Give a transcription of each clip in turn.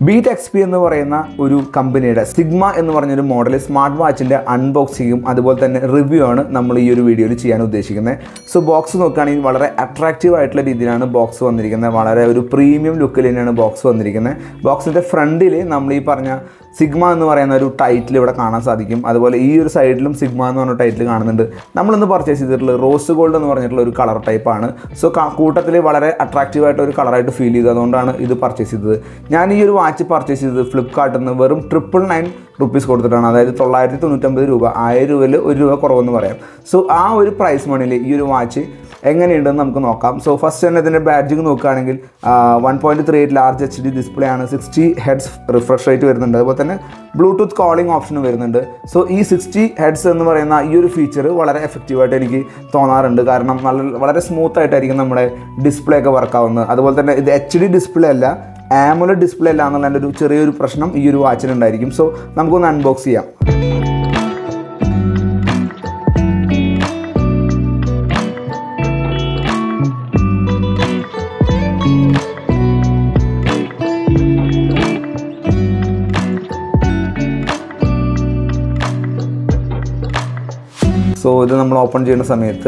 Beat XP എന്ന് പറയുന്ന ഒരു കമ്പനിയുടെ സിഗ്മ എന്ന് പറഞ്ഞൊരു മോഡൽ സ്മാർട്ട് വാച്ചിൻ്റെ അൺബോക്സിങ്ങും അതുപോലെ തന്നെ റിവ്യൂ ആണ് നമ്മൾ ഈ ഒരു വീഡിയോയിൽ ചെയ്യാൻ ഉദ്ദേശിക്കുന്നത്. സോ ബോക്സ് നോക്കുകയാണെങ്കിൽ വളരെ അട്രാക്റ്റീവ് ആയിട്ടുള്ള രീതിയിലാണ് ബോക്സ് വന്നിരിക്കുന്നത്. വളരെ ഒരു പ്രീമിയം ലുക്കിൽ തന്നെയാണ് ബോക്സ് വന്നിരിക്കുന്നത്. ബോക്സിൻ്റെ ഫ്രണ്ടിൽ നമ്മൾ ഈ പറഞ്ഞ സിഗ്മ എന്ന് പറയുന്ന ഒരു ടൈറ്റിൽ ഇവിടെ കാണാൻ സാധിക്കും. അതുപോലെ ഈ ഒരു സൈഡിലും സിഗ്മ എന്ന് പറഞ്ഞ ടൈറ്റിൽ കാണുന്നുണ്ട്. നമ്മളിന്ന് പർച്ചേസ് ചെയ്തിട്ടുള്ളത് റോസ് ഗോൾഡ് എന്ന് പറഞ്ഞിട്ടുള്ള ഒരു കളർ ടൈപ്പാണ്. സോ കൂട്ടത്തിൽ വളരെ അട്രാക്റ്റീവായിട്ട് ഒരു കളറായിട്ട് ഫീൽ ചെയ്തു. അതുകൊണ്ടാണ് ഇത് പർച്ചേസ് ചെയ്തത്. ഞാൻ ഈ ഒരു വാച്ച് പർച്ചേസ് ചെയ്തത് ഫ്ലിപ്കാർട്ടിൽ നിന്ന് വെറും 999 റുപ്പീസ് കൊടുത്തിട്ടാണ്. അതായത് 999 രൂപ, 1000 രൂപയിൽ 1 രൂപ കുറവെന്ന് പറയാം. സോ ആ ഒരു പ്രൈസ് മണിയിൽ ഈ ഒരു വാച്ച് എങ്ങനെയുണ്ടെന്ന് നമുക്ക് നോക്കാം. സോ ഫസ്റ്റ് തന്നെ ഇതിൻ്റെ ബാഡ്ജിങ് നോക്കുകയാണെങ്കിൽ 1.38 ലാർജ് HD ഡിസ്പ്ലേ ആണ്. 60 ഹെഡ്സ് റിഫ്രഷ് റേറ്റ് വരുന്നുണ്ട്. അതുപോലെ തന്നെ ബ്ലൂടൂത്ത് കോളിംഗ് ഓപ്ഷനും വരുന്നുണ്ട്. സോ ഈ 60 ഹെഡ്സ് എന്ന് പറയുന്ന ഈ ഒരു ഫീച്ചർ വളരെ എഫക്റ്റീവായിട്ട് എനിക്ക് തോന്നാറുണ്ട്. കാരണം വളരെ സ്മൂത്ത് ആയിട്ടായിരിക്കും നമ്മുടെ ഡിസ്പ്ലേ ഒക്കെ വർക്കാവുന്നത്. അതുപോലെ തന്നെ ഇത് HD ഡിസ്പ്ലേ അല്ല, AMOLED ഡിസ്പ്ലേ അല്ല എന്നുള്ളതിൻ്റെ ഒരു ചെറിയൊരു പ്രശ്നം ഈ ഒരു വാച്ചിനുണ്ടായിരിക്കും. സോ നമുക്കൊന്ന് അൺബോക്സ് ചെയ്യാം. സോ ഇത് നമ്മൾ ഓപ്പൺ ചെയ്യുന്ന സമയത്ത്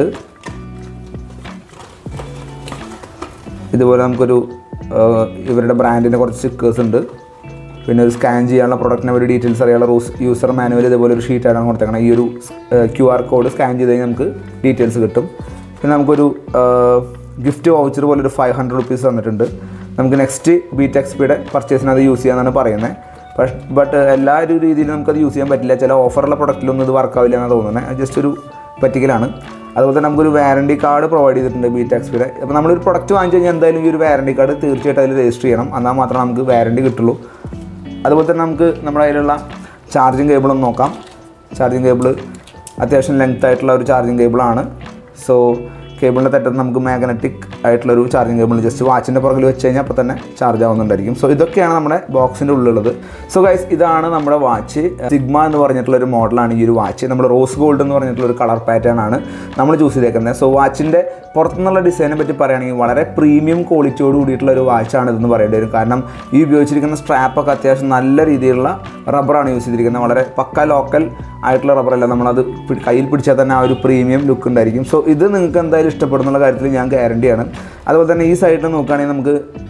ഇതുപോലെ നമുക്കൊരു ഇവരുടെ ബ്രാൻഡിൻ്റെ കുറച്ച് സ്റ്റിക്കേഴ്സ് ഉണ്ട്. പിന്നെ ഒരു സ്കാൻ ചെയ്യാനുള്ള പ്രൊഡക്റ്റിനെ ഒരു ഡീറ്റെയിൽസ് അറിയാനുള്ള യൂസർ മാനുവൽ ഇതുപോലെ ഒരു ഷീറ്റാണ് കൊടുത്തേക്കണം. ഈ ഒരു QR കോഡ് സ്കാൻ ചെയ്ത് കഴിഞ്ഞാൽ നമുക്ക് ഡീറ്റെയിൽസ് കിട്ടും. പിന്നെ നമുക്കൊരു ഗിഫ്റ്റ് വൗച്ചർ പോലെ ഒരു 500 റുപ്പീസ് തന്നിട്ടുണ്ട്. നമുക്ക് നെക്സ്റ്റ് ബീറ്റ് എക്സ്പിയുടെ പർച്ചേസിന് അത് യൂസ് ചെയ്യാമെന്നാണ് പറയുന്നത്. ബട്ട് എല്ലാ ഒരു രീതിയിലും നമുക്കത് യൂസ് ചെയ്യാൻ പറ്റില്ല. ചില ഓഫറുള്ള പ്രൊഡക്റ്റിലൊന്നും ഇത് വർക്കാവില്ല എന്നാണ് തോന്നുന്നത്. ജസ്റ്റ് ഒരു പറ്റിക്കലാണ്. അതുപോലെ തന്നെ നമുക്കൊരു വാറണ്ടി കാർഡ് പ്രൊവൈഡ് ചെയ്തിട്ടുണ്ട് ബീറ്റ് എക്സ്പിയുടെ. അപ്പോൾ നമ്മളൊരു പ്രൊഡക്റ്റ് വാങ്ങിച്ചു കഴിഞ്ഞാൽ എന്തായാലും ഈ ഒരു വാറണ്ടി കാർഡ് തീർച്ചയായിട്ടും അതിൽ രജിസ്റ്റർ ചെയ്യണം. എന്നാൽ മാത്രമേ നമുക്ക് വാറണ്ടി കിട്ടുള്ളൂ. അതുപോലെ തന്നെ നമുക്ക് നമ്മുടെ കയ്യിലുള്ള ചാർജിങ് കേബിളൊന്ന് നോക്കാം. ചാർജിങ് കേബിൾ അത്യാവശ്യം ലെങ്ത് ആയിട്ടുള്ള ഒരു ചാർജിങ് കേബിളാണ്. സോ കേബിളിൻ്റെ തെറ്റത്ത് നമുക്ക് മാഗ്നറ്റിക് ആയിട്ടുള്ളൊരു ചാർജിങ് കേബിൾ ജസ്റ്റ് വാച്ചിൻ്റെ പുറകിൽ വെച്ച് കഴിഞ്ഞാൽ അപ്പോൾ തന്നെ ചാർജ് ആവുന്നുണ്ടായിരിക്കും. സോ ഇതൊക്കെയാണ് നമ്മുടെ ബോക്സിൻ്റെ ഉള്ളിലുള്ളത്. സോ ഗൈസ്, ഇതാണ് നമ്മുടെ വാച്ച്. സിഗ്മ എന്ന് പറഞ്ഞിട്ടുള്ളൊരു മോഡലാണ് ഈ ഒരു വാച്ച്. നമ്മൾ റോസ് ഗോൾഡ് എന്ന് പറഞ്ഞിട്ടുള്ളൊരു കളർ പാറ്റേൺ ആണ് നമ്മൾ ചൂസ് ചെയ്തേക്കുന്നത്. സോ വാച്ചിൻ്റെ പുറത്തുനിന്നുള്ള ഡിസൈനെ പറ്റി പറയുകയാണെങ്കിൽ വളരെ പ്രീമിയം ക്വാളിറ്റിയോട് കൂടിയിട്ടുള്ള ഒരു വാച്ചാണ് ഇതെന്ന് പറയേണ്ടി വരും. കാരണം ഈ ഉപയോഗിച്ചിരിക്കുന്ന സ്ട്രാപ്പൊക്കെ അത്യാവശ്യം നല്ല രീതിയിലുള്ള റബ്ബറാണ് യൂസ് ചെയ്തിരിക്കുന്നത്. വളരെ പക്ക ലോക്കൽ ആയിട്ടുള്ള റബ്ബറല്ല. നമ്മളത് കയ്യിൽ പിടിച്ചാൽ തന്നെ ആ ഒരു പ്രീമിയം ലുക്ക് ഉണ്ടായിരിക്കും. സോ ഇത് നിങ്ങൾക്ക് എന്തായാലും ഇഷ്ടപ്പെടുന്നുള്ള കാര്യത്തിൽ ഞാൻ ഗ്യാരണ്ടിയാണ്. അതുപോലെ തന്നെ ഈ സൈഡിൽ നോക്കുകയാണെങ്കിൽ നമുക്ക്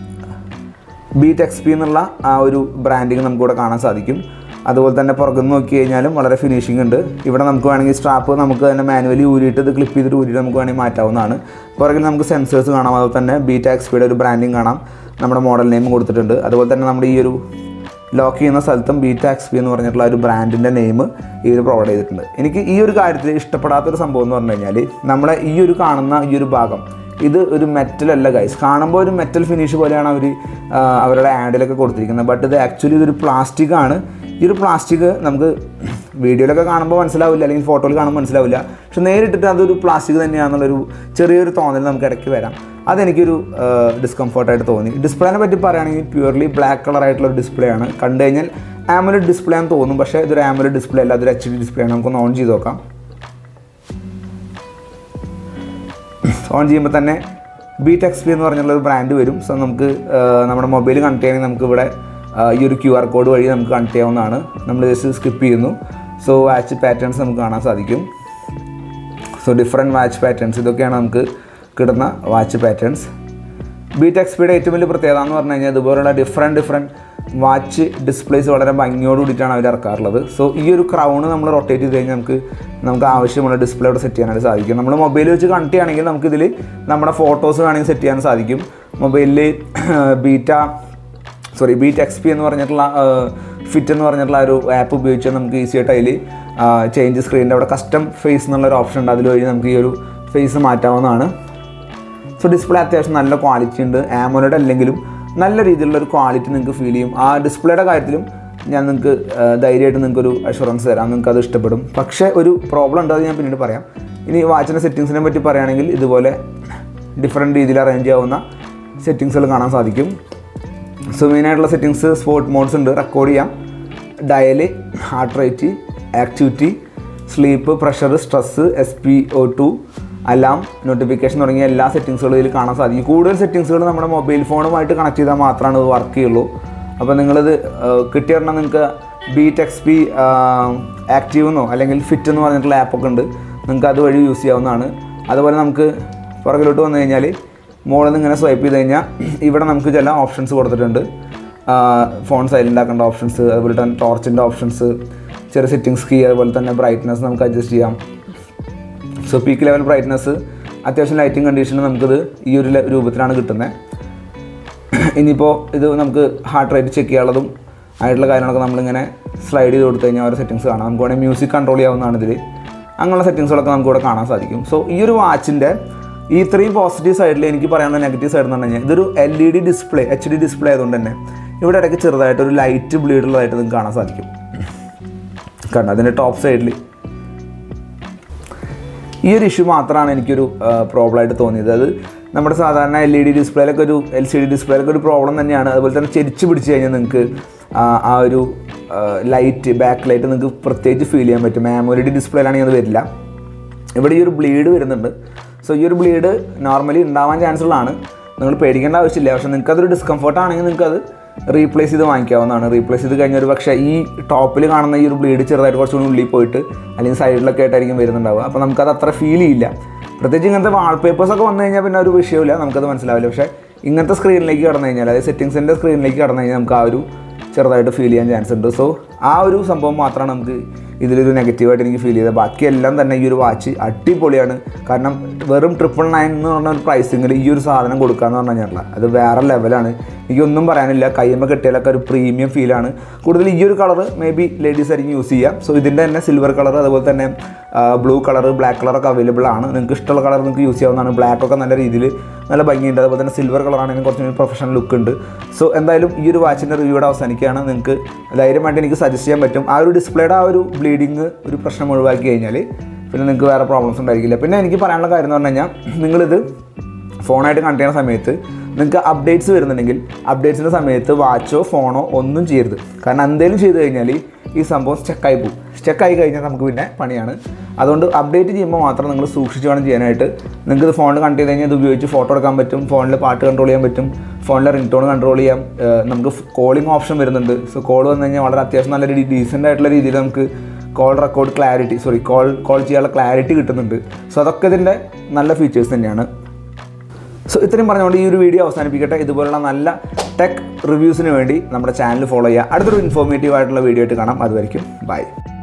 ബീറ്റ് എക്സ്പി എന്നുള്ള ആ ഒരു ബ്രാൻഡിങ് നമുക്കിവിടെ കാണാൻ സാധിക്കും. അതുപോലെ തന്നെ പുറകുന്ന് നോക്കി കഴിഞ്ഞാലും വളരെ ഫിനിഷിംഗ് ഉണ്ട്. ഇവിടെ നമുക്ക് വേണമെങ്കിൽ സ്ട്രാപ്പ് നമുക്ക് തന്നെ മാനുവലി ഊരിയിട്ട് ഇത് ക്ലിപ്പ് ചെയ്തിട്ട് ഊരിയിട്ട് നമുക്ക് വേണമെങ്കിൽ മാറ്റാവുന്നതാണ്. പുറകിൽ നമുക്ക് സെൻസേഴ്സ് കാണാം. അതുപോലെ തന്നെ ബീറ്റ് എക്സ്പിയുടെ ഒരു ബ്രാൻഡിങ് കാണാം. നമ്മുടെ മോഡൽ നെയിം കൊടുത്തിട്ടുണ്ട്. അതുപോലെ തന്നെ നമ്മുടെ ഈ ഒരു ലോക്ക് ചെയ്യുന്ന സ്ഥലത്തും ബീറ്റ് എക്സ്പി എന്ന് പറഞ്ഞിട്ടുള്ള ഒരു ബ്രാൻഡിൻ്റെ നെയിം ഇവർ പ്രൊവൈഡ് ചെയ്തിട്ടുണ്ട്. എനിക്ക് ഈ ഒരു കാര്യത്തിൽ ഇഷ്ടപ്പെടാത്തൊരു സംഭവം എന്ന് പറഞ്ഞു കഴിഞ്ഞാൽ നമ്മളെ ഈ ഒരു കാണുന്ന ഈ ഒരു ഭാഗം ഇത് ഒരു മെറ്റലല്ല ഗൈസ്. കാണുമ്പോൾ ഒരു മെറ്റൽ ഫിനിഷ് പോലെയാണ് അവർ അവരുടെ ആഡിലൊക്കെ കൊടുത്തിരിക്കുന്നത്. ബട്ട് ഇത് ആക്ച്വലി ഇതൊരു പ്ലാസ്റ്റിക് ആണ്. ഈ ഒരു പ്ലാസ്റ്റിക് നമുക്ക് വീഡിയോയിലൊക്കെ കാണുമ്പോൾ മനസ്സിലാവില്ല, അല്ലെങ്കിൽ ഫോട്ടോയിൽ കാണുമ്പോൾ മനസ്സിലാവില്ല. പക്ഷെ നേരിട്ടിട്ട് അതൊരു പ്ലാസ്റ്റിക് തന്നെയാണെന്നുള്ളൊരു ചെറിയൊരു തോന്നൽ നമുക്ക് ഇടയ്ക്ക് വരാം. അതെനിക്കൊരു ഡിസ്കംഫർട്ടായിട്ട് തോന്നി. ഡിസ്പ്ലേനെ പറ്റി പറയുകയാണെങ്കിൽ പ്യുവർലി ബ്ലാക്ക് കളറായിട്ടുള്ളൊരു ഡിസ്പ്ലേ ആണ്. കണ്ടു കഴിഞ്ഞാൽ AMOLED ഡിസ്പ്ലേ ആണെന്ന് തോന്നും. പക്ഷേ ഇതൊരു AMOLED ഡിസ്പ്ലേ അല്ല, അതൊരു HD ഡിസ്പ്ലേ ആണ്. നമുക്കൊന്ന് ഓൺ ചെയ്ത് നോക്കാം. ഓൺ ചെയ്യുമ്പോൾ തന്നെ ബീറ്റ് എക്സ്പി എന്ന് പറഞ്ഞുള്ള ഒരു ബ്രാൻഡ് വരും. സോ നമുക്ക് നമ്മുടെ മൊബൈൽ കണക്ട് ചെയ്യണമെങ്കിൽ നമുക്ക് ഇവിടെ ഈ ഒരു QR കോഡ് വഴി നമുക്ക് കണക്ട് ചെയ്യാവുന്നതാണ്. നമ്മൾ ജസ്റ്റ് സ്കിപ്പ് ചെയ്യുന്നു. സോ വാച്ച് പാറ്റേൺസ് നമുക്ക് കാണാൻ സാധിക്കും. സോ ഡിഫറെൻറ്റ് വാച്ച് പാറ്റേൺസ് ഇതൊക്കെയാണ് നമുക്ക് കിട്ടുന്ന വാച്ച് പാറ്റേൺസ്. ബീറ്റ് എക്സ്പിയുടെ ഏറ്റവും വലിയ പ്രത്യേകത എന്ന് പറഞ്ഞു കഴിഞ്ഞാൽ ഇതുപോലുള്ള ഡിഫറെൻറ്റ് വാച്ച് ഡിസ്പ്ലേസ് വളരെ ഭംഗിയോട് കൂടിയിട്ടാണ് അവർ ഇറക്കാറുള്ളത്. സോ ഈ ഒരു ക്രൗണ് നമ്മൾ റൊട്ടേറ്റ് ചെയ്ത് കഴിഞ്ഞാൽ നമുക്ക് ആവശ്യമുള്ള ഡിസ്പ്ലേ അവിടെ സെറ്റ് ചെയ്യാനായിട്ട് സാധിക്കും. നമ്മൾ മൊബൈൽ വെച്ച് കണക്ട് ചെയ്യുകയാണെങ്കിൽ നമുക്കിതിൽ നമ്മുടെ ഫോട്ടോസ് വേണമെങ്കിൽ സെറ്റ് ചെയ്യാൻ സാധിക്കും. മൊബൈലിൽ ബീറ്റ് എക്സ്പി എന്ന് പറഞ്ഞിട്ടുള്ള ഫിറ്റ് എന്ന് പറഞ്ഞിട്ടുള്ള ഒരു ആപ്പ് ഉപയോഗിച്ചാൽ നമുക്ക് ഈസി ആയിട്ട് അതിൽ ചേഞ്ച് സ്ക്രീനിൻ്റെ അവിടെ കസ്റ്റം ഫേസ് എന്നുള്ളൊരു ഓപ്ഷൻ ഉണ്ട്. അതിൽ നമുക്ക് ഈ ഒരു ഫേസ് മാറ്റാവുന്നതാണ്. സോ ഡിസ്പ്ലേ അത്യാവശ്യം നല്ല ക്വാളിറ്റി ഉണ്ട്. AMOLED അല്ലെങ്കിലും നല്ല രീതിയിലുള്ളൊരു ക്വാളിറ്റി നിങ്ങൾക്ക് ഫീൽ ചെയ്യും. ആ ഡിസ്പ്ലേയുടെ കാര്യത്തിലും ഞാൻ നിങ്ങൾക്ക് ധൈര്യമായിട്ട് നിങ്ങൾക്കൊരു അഷുറൻസ് തരാം, നിങ്ങൾക്ക് അത് ഇഷ്ടപ്പെടും. പക്ഷേ ഒരു പ്രോബ്ലം ഉണ്ട്, അത് ഞാൻ പിന്നീട് പറയാം. ഇനി വാച്ചിൻ്റെ സെറ്റിങ്സിനെ പറ്റി പറയുകയാണെങ്കിൽ ഇതുപോലെ ഡിഫറെൻറ്റ് രീതിയിൽ അറേഞ്ച് ചെയ്യാവുന്ന സെറ്റിങ്സുകൾ കാണാൻ സാധിക്കും. സോ മെയിനായിട്ടുള്ള സെറ്റിങ്സ് സ്പോർട്ട് മോഡ്സ് ഉണ്ട്, റെക്കോർഡ് ചെയ്യാം, dial, heart rate, activity, sleep, pressure, stress, SpO2, alarm, notification തുടങ്ങിയ എല്ലാ സെറ്റിങ്സുകളും ഇതിൽ കാണാൻ സാധിക്കും. കൂടുതൽ സെറ്റിങ്സുകൾ നമ്മുടെ മൊബൈൽ ഫോണുമായിട്ട് കണക്ട് ചെയ്താൽ മാത്രമാണ് ഇത് വർക്ക് ചെയ്യുള്ളൂ. അപ്പോൾ നിങ്ങളിത് കിട്ടിയറിഞ്ഞാൽ നിങ്ങൾക്ക് ബീറ്റ് XP ആക്റ്റീവ് എന്നോ അല്ലെങ്കിൽ ഫിറ്റ് എന്ന് പറഞ്ഞിട്ടുള്ള ആപ്പൊക്കെ ഉണ്ട്, നിങ്ങൾക്ക് അതുവഴി യൂസ് ചെയ്യാവുന്നതാണ്. അതുപോലെ നമുക്ക് പുറകിലോട്ട് വന്നു കഴിഞ്ഞാൽ മുകളിൽ നിന്ന് ഇങ്ങനെ സ്വൈപ്പ് ചെയ്ത് കഴിഞ്ഞാൽ ഇവിടെ നമുക്ക് ചില ഓപ്ഷൻസ് കൊടുത്തിട്ടുണ്ട്. ഫോൺ സൈലൻ്റ് ആക്കേണ്ട ഓപ്ഷൻസ്, അതുപോലെ തന്നെ ടോർച്ചിൻ്റെ ഓപ്ഷൻസ്, ചെറിയ സെറ്റിങ്സ് കീ, അതുപോലെ തന്നെ ബ്രൈറ്റ്നസ് നമുക്ക് അഡ്ജസ്റ്റ് ചെയ്യാം. സോ പീക്ക് ലെവൽ ബ്രൈറ്റ്നസ് അത്യാവശ്യം ലൈറ്റിംഗ് കണ്ടീഷനിൽ നമുക്കിത് ഈ ഒരു രൂപത്തിലാണ് കിട്ടുന്നത്. ഇനിയിപ്പോൾ ഇത് നമുക്ക് ഹാർട്ട് റേറ്റ് ചെക്ക് ചെയ്യാനുള്ളതും ആയിട്ടുള്ള കാര്യങ്ങളൊക്കെ നമ്മളിങ്ങനെ സ്ലൈഡ് ചെയ്ത് കൊടുത്തു കഴിഞ്ഞാൽ ഓരോ സെറ്റിങ്സ് കാണാം. നമുക്ക് വേണമെങ്കിൽ മ്യൂസിക് കൺട്രോൾ ചെയ്യാവുന്നതാണ് ഇതിൽ. അങ്ങനെയുള്ള സെറ്റിങ്സുകളൊക്കെ നമുക്കിവിടെ കാണാൻ സാധിക്കും. സോ ഈ ഒരു വാച്ചിൻ്റെ ഈ ഇത്രയും പോസിറ്റീവ് സൈഡിൽ എനിക്ക് പറയാനുള്ള നെഗറ്റീവ് സൈഡ് എന്ന് പറഞ്ഞു കഴിഞ്ഞാൽ ഇതൊരു LED ഡിസ്പ്ലേ, HD ഡിസ്പ്ലേ ആയതുകൊണ്ട് തന്നെ ഇവിടെ ഇടയ്ക്ക് ചെറുതായിട്ടൊരു ലൈറ്റ് ബ്ലീഡ് ഉള്ളതായിട്ട് നിങ്ങൾക്ക് കാണാൻ സാധിക്കും. കാരണം അതിൻ്റെ ടോപ്പ് സൈഡിൽ ഈ ഒരു ഇഷ്യൂ മാത്രമാണ് എനിക്കൊരു പ്രോബ്ലമായിട്ട് തോന്നിയത്. അത് നമ്മുടെ സാധാരണ LED ഡിസ്പ്ലേയിലൊക്കെ ഒരു LCD ഡിസ്പ്ലേയിലൊക്കെ ഒരു പ്രോബ്ലം തന്നെയാണ്. അതുപോലെ തന്നെ ചെരിച്ച് പിടിച്ച് കഴിഞ്ഞാൽ നിങ്ങൾക്ക് ആ ഒരു ലൈറ്റ്, ബാക്ക് ലൈറ്റ് നിങ്ങൾക്ക് പ്രത്യേകിച്ച് ഫീൽ ചെയ്യാൻ പറ്റും. AMOLED ഡിസ്പ്ലേയിലാണെങ്കിൽ അത് വരില്ല. ഇവിടെ ഈ ഒരു ബ്ലീഡ് വരുന്നുണ്ട്. സോ ഈ ഒരു ബ്ലീഡ് നോർമലി ഉണ്ടാവാൻ ചാൻസ് ഉള്ളതാണ്, നിങ്ങൾ പേടിക്കേണ്ട ആവശ്യമില്ല. പക്ഷേ നിങ്ങൾക്കതൊരു ഡിസ്കംഫർട്ട് ആണെങ്കിൽ നിങ്ങൾക്കത് റീപ്ലേസ് ചെയ്ത് വാങ്ങിക്കാവുന്നതാണ്. റീപ്ലേസ് ചെയ്ത് കഴിഞ്ഞാൽ ഒരു പക്ഷേ ഈ ടോപ്പിൽ കാണുന്ന ഈ ഒരു ബ്ലീഡ് ചെറുതായിട്ട് കുറച്ചുകൂടി ഉള്ളിൽ പോയിട്ട് അല്ലെങ്കിൽ സൈഡിലൊക്കെ ആയിട്ടായിരിക്കും വരുന്നുണ്ടാവുക. അപ്പോൾ നമുക്കത് അത്ര ഫീൽ ചെയ്യില്ല. പ്രത്യേകിച്ച് ഇങ്ങനത്തെ വാൾപേപ്പേഴ്സൊക്കെ വന്നു കഴിഞ്ഞാൽ പിന്നെ ഒരു വിഷയമില്ല, നമുക്കത് മനസ്സിലാവില്ല. പക്ഷേ ഇങ്ങനത്തെ സ്ക്രീനിലേക്ക് കടന്നു കഴിഞ്ഞാൽ, അതായത് സെറ്റിങ്സിൻ്റെ സ്ക്രീനിലേക്ക് കടന്നു കഴിഞ്ഞാൽ നമുക്ക് ആ ഒരു ചെറുതായിട്ട് ഫീൽ ചെയ്യാൻ ചാൻസ് ഉണ്ട്. സോ ആ ഒരു സംഭവം മാത്രമാണ് നമുക്ക് ഇതിലൊരു നെഗറ്റീവായിട്ട് എനിക്ക് ഫീൽ ചെയ്തത്. ബാക്കിയെല്ലാം തന്നെ ഈ ഒരു വാച്ച് അടിപൊളിയാണ്. കാരണം വെറും 999 എന്ന് പറഞ്ഞ ഒരു പ്രൈസിങ്ങിൽ ഈ ഒരു സാധനം കൊടുക്കാമെന്ന് പറഞ്ഞു കഴിഞ്ഞാൽ അത് വേറെ ലെവലാണ്. എനിക്കൊന്നും പറയാനില്ല. കയ്യുമ്പോൾ കിട്ടിയാലൊക്കെ ഒരു പ്രീമിയം ഫീലാണ്. കൂടുതൽ ഈ ഒരു കളർ മേ ബി ലേഡീസ് ആയിരിക്കും യൂസ് ചെയ്യാം. സോ ഇതിൻ്റെ തന്നെ സിൽവർ കളർ, അതുപോലെ തന്നെ ബ്ലൂ കളർ, ബ്ലാക്ക് കളറൊക്കെ അവൈലബിൾ ആണ്. നിങ്ങൾക്ക് ഇഷ്ടമുള്ള കളർ നിങ്ങൾക്ക് യൂസ് ചെയ്യാവുന്നതാണ്. ബ്ലാക്കൊക്കെ നല്ല രീതിയിൽ നല്ല ഭംഗിയുണ്ട്. അതുപോലെ തന്നെ സിൽവർ കളറാണെങ്കിൽ കുറച്ചുകൂടി പ്രൊഫഷണൽ ലുക്ക് ഉണ്ട്. സോ എന്തായാലും ഈ ഒരു വാച്ചിൻ്റെ റിവ്യൂടെ അവസാനിക്കുകയാണ്. നിങ്ങൾക്ക് ധൈര്യമായിട്ട് എനിക്ക് സജസ്റ്റ് ചെയ്യാൻ പറ്റും. ആ ഒരു ഡിസ്പ്ലേയുടെ ആ ഒരു ബ്ലീഡിങ് ഒരു പ്രശ്നം ഒഴിവാക്കി കഴിഞ്ഞാൽ പിന്നെ നിങ്ങൾക്ക് വേറെ പ്രോബ്ലംസ് ഉണ്ടായിരിക്കില്ല. പിന്നെ എനിക്ക് പറയാനുള്ള കാര്യം എന്ന് പറഞ്ഞു കഴിഞ്ഞാൽ, നിങ്ങളിത് ഫോണായിട്ട് കണക്ട് ചെയ്യുന്ന സമയത്ത് നിങ്ങൾക്ക് അപ്ഡേറ്റ്സ് വരുന്നുണ്ടെങ്കിൽ അപ്ഡേറ്റ്സിൻ്റെ സമയത്ത് വാച്ചോ ഫോണോ ഒന്നും ചെയ്യരുത്. കാരണം എന്തെങ്കിലും ചെയ്ത് കഴിഞ്ഞാൽ ഈ സംഭവം സ്റ്റക്കായി പോകും. സ്റ്റക്കായി കഴിഞ്ഞാൽ നമുക്ക് പിന്നെ പണിയാണ്. അതുകൊണ്ട് അപ്ഡേറ്റ് ചെയ്യുമ്പോൾ മാത്രം നിങ്ങൾ സൂക്ഷിച്ച് വേണം ചെയ്യാനായിട്ട്. നിങ്ങൾക്ക് ഇത് ഫോണിൽ കണക്ട് ചെയ്ത് കഴിഞ്ഞാൽ ഇത് ഉപയോഗിച്ച് ഫോട്ടോ എടുക്കാൻ പറ്റും, ഫോണിൽ പാട്ട് കൺട്രോൾ ചെയ്യാൻ പറ്റും, ഫോണിലെ റിംഗ് ടോൺ കൺട്രോൾ ചെയ്യാം. നമുക്ക് കോളിംഗ് ഓപ്ഷൻ വരുന്നുണ്ട്. സോ കോൾ വന്നു കഴിഞ്ഞാൽ വളരെ അത്യാവശ്യം നല്ല ഡീസൻ്റ് ആയിട്ടുള്ള രീതിയിൽ നമുക്ക് കോൾ റെക്കോർഡ് ക്ലാരിറ്റി, കോൾ ചെയ്യാനുള്ള ക്ലാരിറ്റി കിട്ടുന്നുണ്ട്. സോ അതൊക്കെ ഇതിൻ്റെ നല്ല ഫീച്ചേഴ്സ് തന്നെയാണ്. സോ ഇത്രയും പറഞ്ഞുകൊണ്ട് ഈ ഒരു വീഡിയോ അവസാനിപ്പിക്കട്ടെ. ഇതുപോലുള്ള നല്ല ടെക് റിവ്യൂസിന് വേണ്ടി നമ്മുടെ ചാനൽ ഫോളോ ചെയ്യുക. അടുത്തൊരു ഇൻഫോർമേറ്റീവ് ആയിട്ടുള്ള വീഡിയോ ആയിട്ട് കാണാം. അതുവരെയ്ക്കും ബൈ.